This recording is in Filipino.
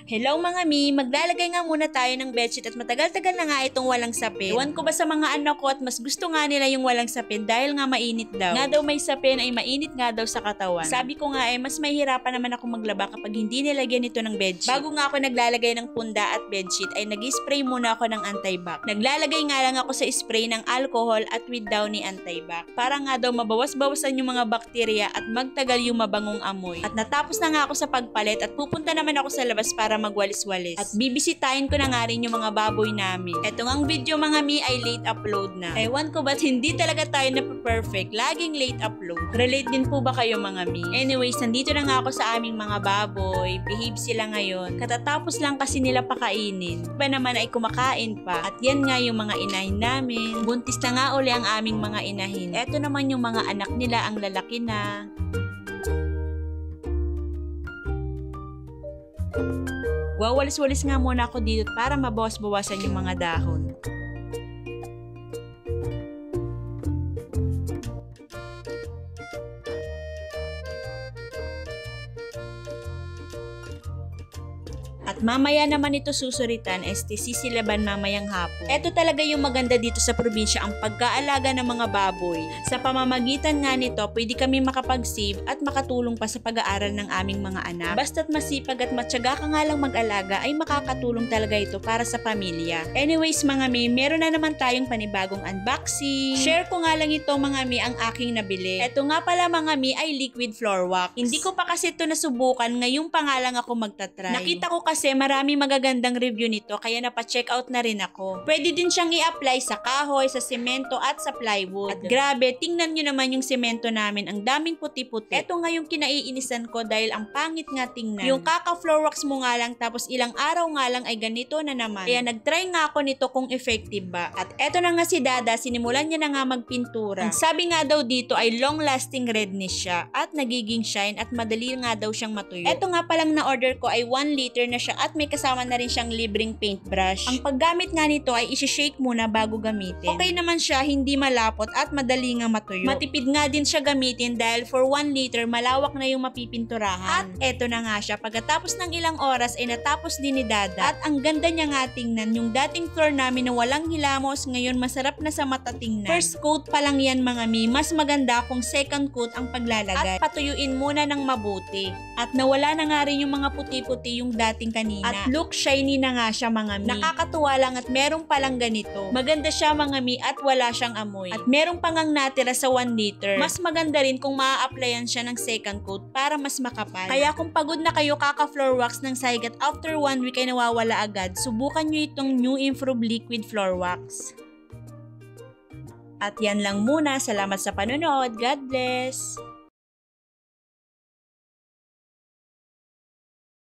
Hello mga mi, maglalagay nga muna tayo ng bedsheet at matagal-tagal na nga itong walang sapin. Iwan ko ba sa mga anak ko at mas gusto nga nila yung walang sapin dahil nga mainit daw. Nga daw may sapin ay mainit nga daw sa katawan. Sabi ko nga mas mahihirapan naman ako maglaba kapag hindi nilagyan ito ng bedsheet. Bago nga ako naglalagay ng punda at bedsheet ay nag-spray muna ako ng anti-bac. Naglalagay nga lang ako sa spray ng alcohol at with Downy anti-bac. Para nga daw mabawas-bawasan yung mga bakterya at magtagal yung mabangong amoy. At natapos na nga ako sa pagpalit at pupunta naman ako sa labas para magwalis-walis. At bibisitahin ko na nga rin yung mga baboy namin. Etong ang video mga mi ay late upload na. Ewan ko ba't hindi talaga tayo na-perfect. Laging late upload. Relate din po ba kayo mga mi? Anyways, nandito na nga ako sa aming mga baboy. Behave sila ngayon. Katatapos lang kasi nila pakainin. Iba naman ay kumakain pa. At yan nga yung mga inahin namin. Buntis na nga uli ang aming mga inahin. Eto naman yung mga anak nila, ang lalaki na. Wawalis-walis nga muna ako dito para mabawas-bawasan yung mga dahon. At mamaya naman ito susuritan, sisilaban mamayang hapon. Ito talaga yung maganda dito sa probinsya, ang pag-aalaga ng mga baboy. Sa pamamagitan nga nito, pwede kami makapag-save at makatulong pa sa pag-aaral ng aming mga anak. Basta't masipag at matyaga ka nga lang mag-alaga, ay makakatulong talaga ito para sa pamilya. Anyways mga mi, meron na naman tayong panibagong unboxing. Share ko nga lang ito mga mi ang aking nabili. Ito nga pala mga mi ay liquid floor wax. Hindi ko pa kasi ito nasubukan, ngayong pa nga lang ako magtatry. Nakita ko kasi marami magagandang review nito kaya napa-check out na rin ako. Pwede din siyang i-apply sa kahoy, sa semento at sa plywood. At grabe, tingnan nyo naman yung semento namin, ang daming puti-puti. Ito nga yung kinaiinisan ko dahil ang pangit nga tingnan. Yung kaka-floor wax mo nga lang tapos ilang araw nga lang ay ganito na naman. Kaya nag-try nga ako nito kung effective ba. At eto na nga si Dada, sinimulan niya na nga magpintura. Ang sabi nga daw dito ay long-lasting redness siya at nagiging shine at madali nga daw siyang matuyo. Eto nga palang na-order ko ay 1 liter na siya at may kasama na rin siyang libreng paintbrush. Ang paggamit nga nito ay isi-shake muna bago gamitin. Okay naman siya, hindi malapot at madali nga matuyo. Matipid nga din siya gamitin dahil for 1 liter malawak na yung mapipinturahan. At eto na nga siya, pagkatapos ng ilang oras ay natapos din ni Dada. At ang ganda niya nga tingnan, yung dating floor namin na walang hilamos, ngayon masarap na sa mata tingnan. First coat pa lang yan mga mi, mas maganda kung second coat ang paglalagay. At patuyuin muna ng mabuti. At nawala na nga rin yung mga puti-puti yung dating kanina. At look shiny na nga siya mga mi. Nakakatuwa lang at meron palang ganito. Maganda siya mga mi at wala siyang amoy. At meron pang ang natira sa 1 liter. Mas maganda rin kung maa-applyan siya ng second coat para mas makapal. Kaya kung pagod na kayo kaka-floor wax ng sahig at after 1 week ay nawawala agad, subukan nyo itong new improved liquid floor wax. At yan lang muna. Salamat sa panonood. God bless!